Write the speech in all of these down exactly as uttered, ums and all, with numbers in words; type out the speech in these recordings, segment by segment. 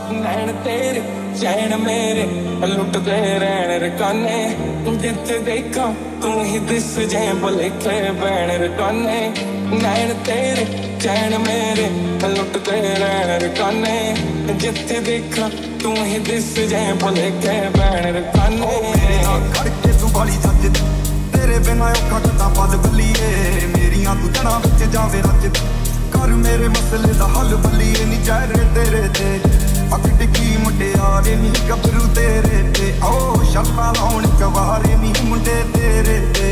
नैन तेरे चैन मेरे लुटते रैन रकाने जिथे देखा तू ही दिस जाए भुलेखे बैन रकाने नैन तेरे चैन मेरे लुटते रैन रकाने जिथे देखा तू ही दिस जाए भुलेखे बैन रकाने खड़के सुबाली जज तेरे बिना औखा किता पद बल्लीए मेरियां तू जना विच जावे रज कर मेरे मसले दा हल बल्लीए नी जहरे तेरे ते अख टिकी मुंडियारे नी गबरू तेरे ते ओ शर्मा लाउण कवारे नी मुंडे तेरे ते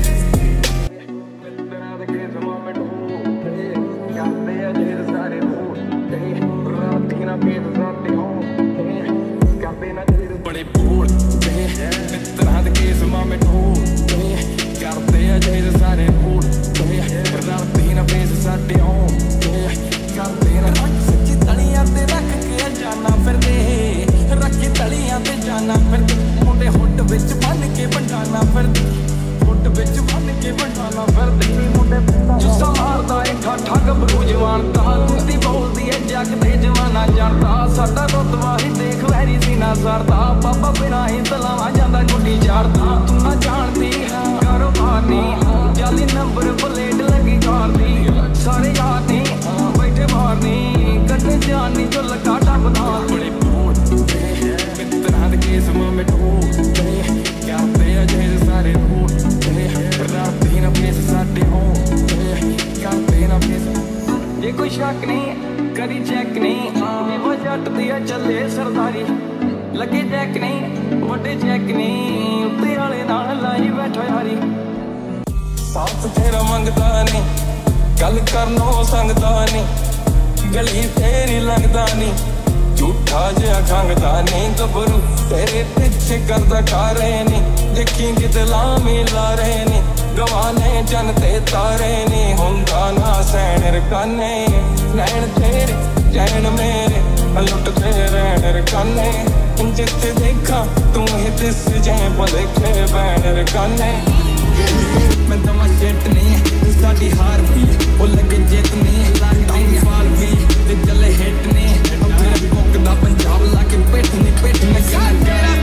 बड़े भूल मित्रा दे केस मामे ढोल करते अजे सारे भूल राती ना फेस साडे हों करते ना सच्ची तलियां ते रख के जाना फिरदे रखी तलियां ते जाना फिरदे मुंडे हुट विच बन के बंडाना फिरदे हुट विच बन के बंडाना फिरदे मुंडे जुस्सा मारदा ए ठाठा गबरू जवान दा कुंदी बोलदी ए जग ते जवाना जानदा साडा रुतबा ही देख वैरी सीना सरदा बाबा बिना ही तलावा जांदा गुड्डी झाड़दा तू ना जानदी कारोबार नहीं जाली नंबर प्लेट लगी कार दी सारे यार नहीं बैठे बाहर नहीं कट्टे जान नहीं जो लगा टपदा बड़े भूल मित्रा दे केस मामे ढोल करते अजे सारे भूल राती ना फेस साडे हों करते ना फेस ये कोई शक नहीं करी चेक नहीं वो जट दी चले सरदारी लगे चेक नहीं वड्डे चेक नहीं उत्ते वाले नाल लाई बैठो यारी साथ तेरा मंगदा नहीं गल करनो संगदा नहीं गली तेरी लगदा नहीं झूठा जिहा खंगदा नहीं गबरू तेरे पीछे करदा कारे नहीं देखी किते लामी लारे नहीं गवाने जन ते तारे नहीं हुंदा ना सैन रकाने नैन तेरे चैन मेरे लुटते रैन रकाने जिथे देखा तू ही दिस जाए भुलेखे बैन रकाने मैं दमा जेट नहीं साडी हार भी वो लगे जित नहीं टाइम फाल भी ते चले हिट नहीं फिर भुकदा पंजाब लाके पेट नहीं पेट नहीं गल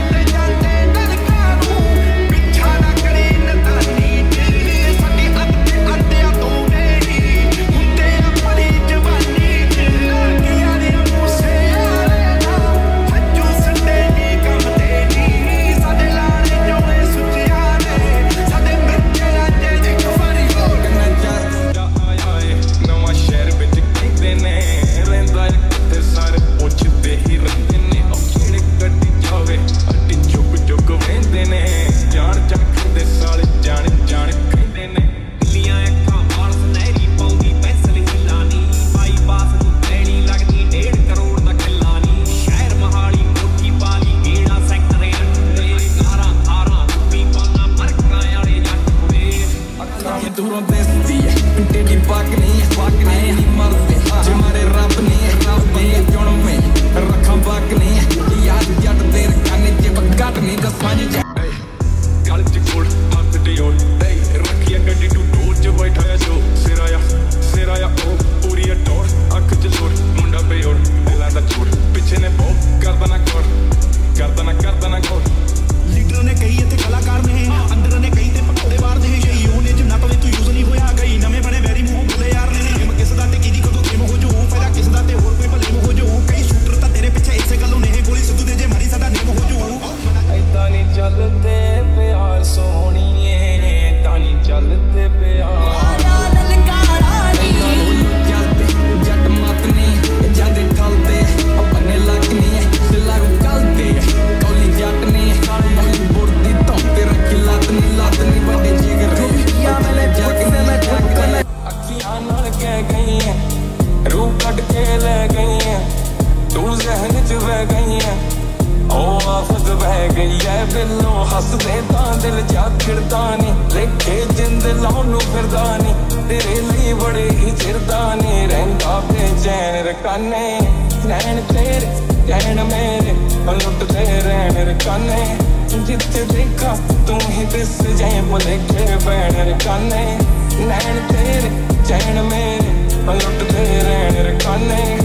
जिथे देखा तू ही दिस जाए भुलेखे बैन रकाने नैन तेरे चैन मेरे लुटते रैन रकाने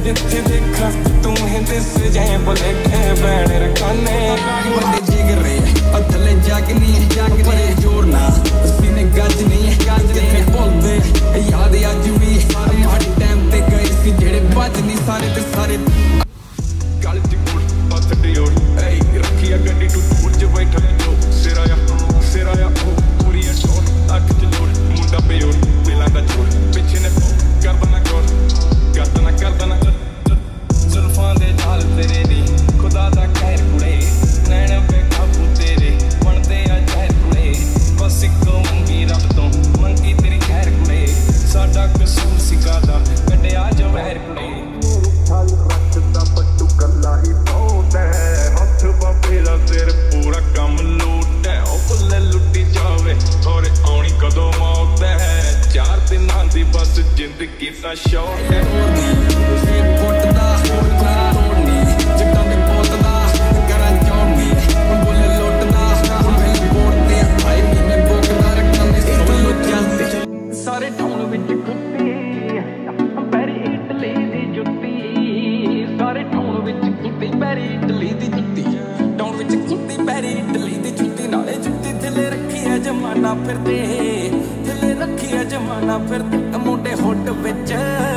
जिथे देखा तू ही दिस जाए भुलेखे बैण रखाने बड़े जिगरे पतले जागनी जागने जोर ना सीने गजनी जिथे बोलते याद अज भी माड़ी टाइम ते गए सी जेड़े बजनी सारे ते सारे गल च गुड़ हथ डिओड़ ऐ रखी आ गड्डी टू टूर च बैठा लो सिराया सिराया ओ पूरी शोर अख च लोड़ मुंडा बेओड़ दिलां दा जोड़ पिछे ने करदा ना गोर करदा ना करदा ना जुल्फां दे जाल तेरे दी खुदा दा खैर कुड़े नैन बेकाबू तेरे बनदे आ जहर कुड़े बस इको मंगी रब तो मंगी तेरी खैर कुड़े साडा कसूर सिकादा कटिया जो वैर कुड़े छल रखदा पट्टू कल्ला ही बहुत है हथ बाबेरा तेरे पूरा कम लूट है ओ बुल्ले लुटी जावे थोड़े आउणी कदों मौत है चार दिनां दी बस जिंदगी दा शौक है सिर फुटदा तोड़नी जट्टां दे पोतदा करा चौड़नी बुल्ले लुटदा मेरे बोलते आई मैं बोकदा रखां दे सोलो चलदे सारे टाउन विच कुत्ती पैरी इटली दी जुत्ती सारे टाउन विच कुत्ती पैरी इटली दी जुत्ती टाउन विच कुत्ती पैरी इटली दी जुत्ती नाले जुत्ती थले रखी है जमाना फिरदे थले रखी है जमाना फिरदे मुंडे हुट विच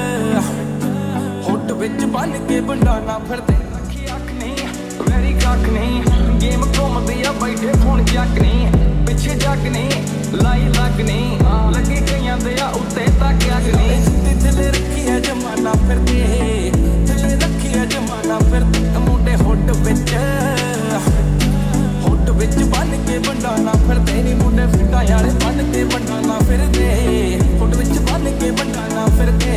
हुट विच बन के बंडाना फिरदे रखी अख नहीं वैरी कख नहीं गेम घूमदी आ बैठे फोन जग नहीं पिछे जग नहीं लाई लग नहीं लगे कईयां दे आ उत्ते तक अग नहीं जुत्ती थले रखी है जमाना फिरदे थले रखी है जमाना फिरदे मुंडे हुट विच हुट विच बन के बंडाना फिरदे नी मुंडे फिटा यारे बन के बंडाना फिरदे हुट विच बन के बंडाना फिरदे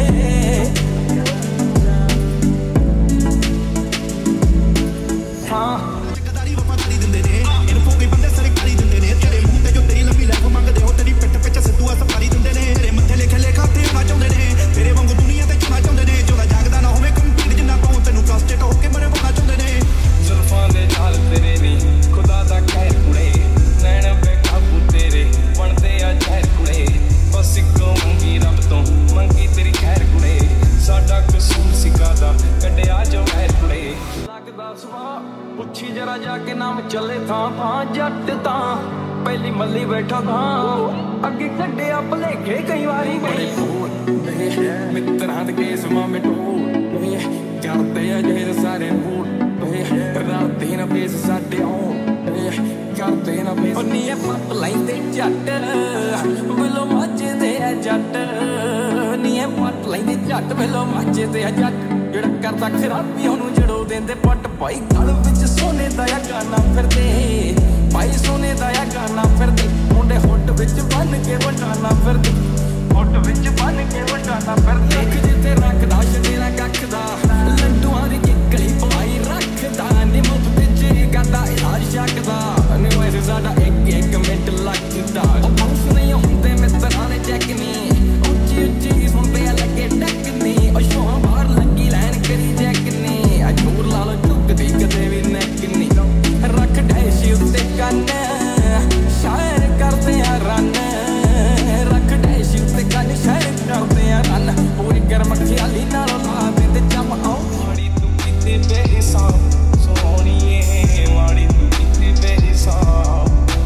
हाँ ठेकेदारी वफादारी दिंदे ने इनको कोई बंदे सरकारी दिंदे ने तेरे मुंह ते जो तेरी लंबी लाइफ मंगदे हो तेरी पिट पिछ सिद्धू सफारी दिंदे ने तेरे मत्थे लिखे लेखा ते होना चाहुंदे ने तेरे वांगू दुनिया ते चलना चाहुंदे ने जोदा जागदा ना होवे कंपीट जिन्ना पाऊं तैनू कास्टेट हो के मरे बनना चाहुंदे ने जुल्फां दे जाल तेरे नी खुदा दा खैर कुड़े नैन बेकाबू तेरे बनदे आ जहर कुड़े बस इको मंगी रब तो मंगी तेरी खैर कुड़े साडा कसूर सिकादा कटिया जो वैर कुड़े लगदा सवा पुछी जरा जाके नाम चले थां थां जट तां पहली मल्ली बैठा थां अगे कड्डिया भलेखे कई वारी बड़े मित्रां दे केस मामे टोल करदे आ जेर सारे मूड रात दिन पेस साडे आउण करदे ना पेस ओ नीए पट लैंदे जट बिलो माजे दे जट नीए पट लैंदे जट बिलो माजे दे जट ਜਿਹੜਾ ਕਰਦਾ ਖਰਾਬੀ ਉਹਨੂੰ ਜੜੋ ਦਿੰਦੇ ਪੱਟ ਭਾਈ ਗਲ ਵਿੱਚ ਸੋਨੇ ਦਾ ਆ ਗਾਣਾ ਫਿਰਦੇ ਭਾਈ ਸੋਨੇ ਦਾ ਆ ਗਾਣਾ ਫਿਰਦੇ ਮੁੰਡੇ ਹੁੱਟ ਵਿੱਚ ਬੰਨ ਕੇ ਵੰਡਾਣਾ ਫਿਰਦੇ ਹੁੱਟ ਵਿੱਚ ਬੰਨ ਕੇ ਵੰਡਾਣਾ ਫਿਰਦੇ ਇੱਕ ਜਿੱਥੇ ਰੱਖਦਾ ਛੱਡੇ ਨਾ ਕੱਖ ਦਾ ਲੰਡੂਆਂ ਦੀ ਕਿੱਕਲੀ ਪਵਾਈ ਰੱਖਦਾ ਨੀ ਮੁਫਤ ਚ ਕਰਦਾ ਇਲਾਜ ਛੱਕਦਾ ਨੀ ਵੈਸੇ ਸਾਡਾ ਇੱਕ ਇੱਕ ਮਿੰਟ ਲੱਗਦਾ ਉਹ ਬਾਉਂਸ ਨਹੀਂ ਹੁੰਦੇ ਮਿੱਤਰਾਂ ਦੇ ਚੈੱਕ ਨਹੀਂ ਉੱਚੀ ਉੱਚੀ ਹੁੰਦੇ ਆ ਲੱਗੇ ਟੱਕ ਨਹੀਂ ਉਹ ਸ਼ੋਹਾਂ ਬਾਹਰ ਲੱਗੀ ਲੈਣ ਕਰੀ ਜੈਕ ਨਹੀਂ ਆ ਜੋਰ ਲਾ ਲੋ ਝੁਕਦੀ ਕਦੇ ਵੀ ਨੈਕ ਨਹੀਂ ਰੱਖ ਡੈਸ਼ੀ ਉੱਤੇ ਕੰਨ ਸ਼ਾਇਰ ਕਰਦੇ ਆ ਰਨ ਰੱਖ ਡੈਸ਼ੀ ਉੱਤੇ ਕੰਨ ਸ਼ਾਇਰ ਕਰਦੇ ਆ ਰਨ ਪੂਰੀ ਗਰਮ ਖਿਆਲੀ ਨਾਲੋਂ ਲਾ ਦਿੰਦੇ ਜਮ ਆਓ ਮਾੜੀ ਤੂੰ ਕਿਤੇ ਬੇਹਿਸਾਬ ਸੋਹਣੀਏ ਮਾੜੀ ਤੂੰ ਕਿਤੇ ਬੇਹਿਸਾਬ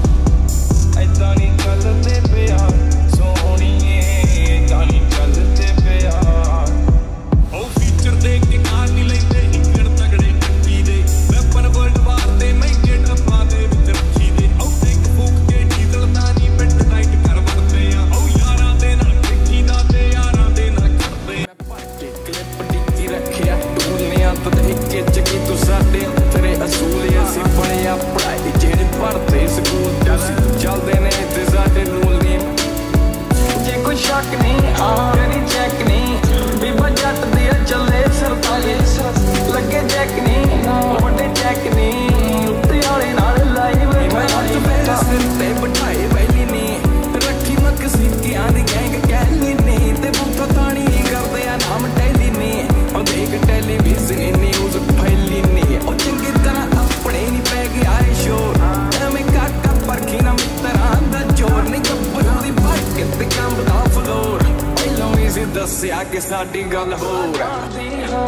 ਐਦਾਂ ਨਹੀਂ ਚੱਲਦੇ ਪਿਆਰ ਸੋਹਣੀਏ ਐਦਾਂ ਨਹੀਂ ਚੱਲਦੇ ਪਿਆਰ ਉਹ ਫੀਚਰ ਦੇਖ ਕੇ ਕਾਰ ਨਹੀਂ ਲੈਂਦੇ ਇੰਗਣ ਤਗੜੇ ਕੱਟੀ ਦੇ ਵੈਪਨ ਵਰਲਡ ਵਾਰ ਦੇ ਮਹਿੰਗੇ ਡੱਬਾ ਦੇ ਵਿੱਚ ਰੱਖੀ ਦੇ ਉਹ ਟੈਂਕ ਫੂਕ ਕੇ ਡੀਜ਼ਲ ਤਾਂ ਨਹੀਂ ਮਿੰਟ ਨਾਈਟ ਕਰ ਵਰਦੇ ਆ ਉਹ ਯਾਰਾਂ ਦੇ ਨਾਲ ਦੇਖੀ ਦਾ ਤੇ ਯਾਰਾਂ ਦੇ ਨਾਲ ਕਰਦੇ ਪਾਟੇ ਕਲਿੱਪ ਡਿੱਗੀ ਰੱਖਿਆ ਟੂਲਿਆਂ ਤੋਂ ਇੱਕੇ ਚੱਕੀ ਤੂੰ ਸਾਡੇ ਤੇਰੇ ਅਸੂਲ ਅਸੀਂ ਪੜਿਆ ਪੜਾਈ ਜਿਹੜੇ ਪੜਦੇ ਸਕੂਲ ਤੁਸੀਂ ਚੱਲਦੇ ਨੇ ਤੇ ਸਾਡੇ ਰੂਲ ਨਹੀਂ ਜੇ ਕੋਈ ਸ਼ੱਕ ਨਹੀਂ ਆ ਕਰੀ ਚੈੱਕ ਨਹੀਂ ਬੀਬਾ ਜੱਟ ਦੀ ਚੱਲੇ ਸਰਤਾਲੇ ਲੱਗੇ ਚੈੱਕ ਨਹੀਂ ਵੱਡੇ ਚੈੱਕ ਨਹੀਂ ਉੱਤੇ ਵਾਲੇ ਨਾਲ ਲਾਈਵ ਬਣਾਈ ਮੇਰੇ ਸਿਰ ਤੇ ਬਿਠਾਏ ਵੈਲੀ ਨਹੀਂ ਰੱਖੀ ਮਕਸੀ ਕਿਆਂ ਦੀ ਗੈਂਗ ਕਹਿਲੀ ਨਹੀਂ ਤੇ ਬੁੱਥਾ ਤਾਣੀ ਕਰਦੇ ਆ ਨਾਮ ਟੈਲੀ ਨਹੀਂ ਉਹ ਦੇਖ ਟੈਲੀਵਿਜ਼ਨ ਨਿਊਜ਼ ਫੈਲੀ ਨਹੀਂ ਉਹ ਚੰਗੀ ਤਰ੍ਹਾਂ ਆਪਣੇ ਨਹੀਂ ਪੈ ਗਿਆ ਏ ਸ਼ੋਰ ਐਵੇਂ ਕਾਕਾ ਪਰਖੀ ਨਾ ਮਿੱਤਰਾਂ ਦਾ ਜੋਰ ਨਹੀਂ ਗੱਭਰੂ ਦੀ ਭੱਟ ਤੇ ਕੰਮ ਦਾ ਫਲੋਰ ਪਹਿਲਾਂ ਵੀ ਸੀ ਦੱਸਿਆ ਕਿ ਸਾਡੀ ਗੱਲ ਹੋਰ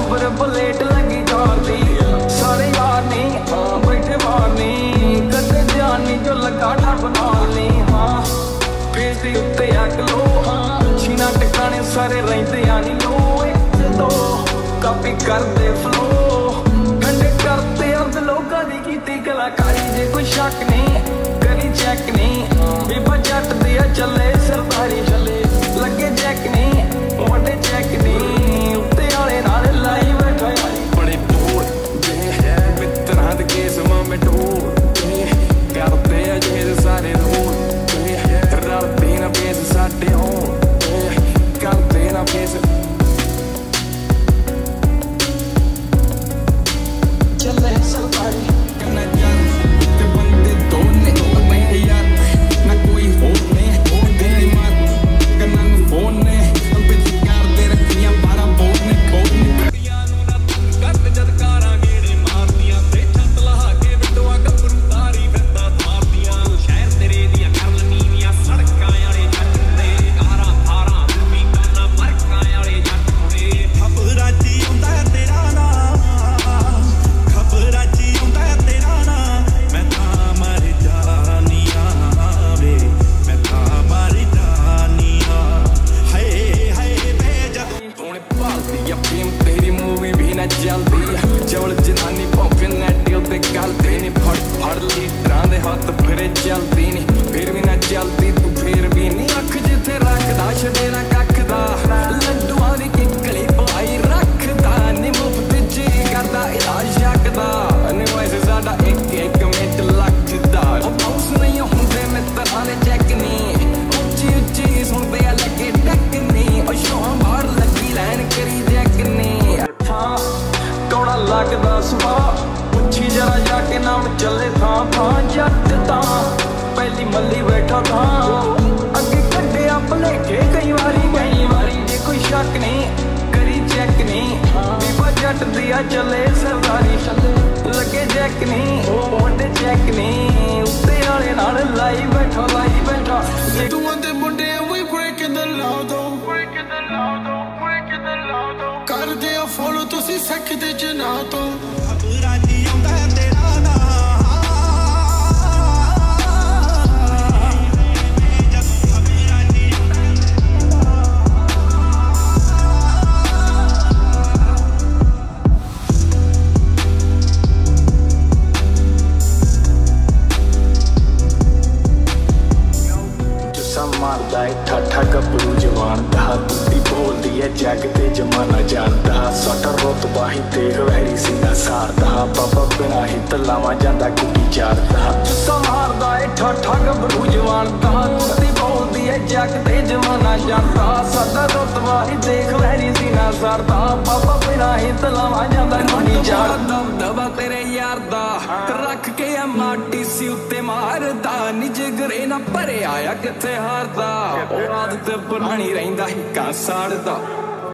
खबर बुलेट लगी जाती सारे यार नी बैठे मारनी कदे जानी जो लगा ठा बनानी हाँ फेस दे उत्ते अग लो छीना टिकाने सारे रहिंदे आनी लो एक दो कापी करदे फ्लो ठंडे करते अंद लोकां दी कीती कलाकारी जे कोई शक नहीं करी चेक नहीं बेबा जट दे चले सरदारी चले लगे चेक नहीं वड्डे चेक नहीं उत्ते वाले नाल लाई बैठा बड़े बोल दे मित्रां दे केस मामे ढोल दे करदे जे सारे रोल दे रलदे ना पेस साडे होण दे करदे ना पेस चले सरदारी कन्ना जान ते बंदे दोने मैं यार ना कोई होने तेरी मां कन्ना फोन ने बिच करदे रखियां बारा बोलने बोलने दियां नु ना गत जद कारां गेड़े मारदियां ते छत लहा के विंडोआ गबरू तारी फिरदा मारदियां शहर तेरे दियां कर नीवियां सड़कां वाले जट ते कारां थारां दुमी काना मरकां वाले जट ते खबरां च आउंदा तेरा नाम खबरां च आउंदा तेरा नाम मैं तां मर जानियां वे मैं तां मर जानियां हाय हाय वे जदों तूने भालदी आ फिल्म तेरी मूवी भी ना चलदी चवल जनानी भौंके नैट उत्ते गलदी नी फड़ फड़ लीडरां दे हत्थ फिरे चलदी नी फिर भी ना चलदी तू फिर भी नी अख जिथे रखदा छड़े ना कख दा लड्डूआं दी किकली पाई रखदा नी मुफ्त च करदा इलाज शकदा नी वैसे साडा एक एक मिनट लगदा बाउंस नहीं हुंदे मित्रां दे चेक नी उच्ची उच्ची सुनदे आ लगे टक नी ओ शोहां बाहर लगी लैन करी जैक नी हाँ कौड़ा लगदा सुभा पुछी जरा जाके नाम चले थां थां जट तां पहली मल्ली बैठा था अगे कड्डे अपने के कई बारी कई बारी जे कोई शक नहीं करी चेक नहीं बीबा जट दिया चले सरदारी चले लगे चेक नहीं वड्डे चेक नहीं उत्ते वाले नाल लाई बैठा लाई बैठा तू आंदे मुंडे we breaking the law though breaking the law though breaking the law though ਕਰਦੇ ਆ ਫੋਲੋ ਤੁਸੀਂ ਸਿੱਖਦੇ ਜਨਾ ਤੋਂ ਖਬਰਾਂ ਚ ਆਉਂਦਾ ਤੇਰਾ ਨਾਮ मारदा है ठाठा गबरू जवान दा तुत्ती बोलदी है जग ते जमाना जानदा साडा रुतबा ही देख वैरी सीना सारदा बाबा बिना ही तलावा जांदा गुड्डी चारदा जुस्सा मारदा है ठाठा गबरू जवान दा तुत्ती बोलदी है जग ते जमाना जानदा साडा रुतबा ही देख वैरी सीना सारदा बाबा बिना ही तलावा जांदा गुड्डी चारदा दबा तेरे यार दा रख के आ माटी सी उत्ते मारदा नी जिगरे ना भरे आया किथे हारदा ओ आदत बनानी रहिंदा हिक्का साड़दा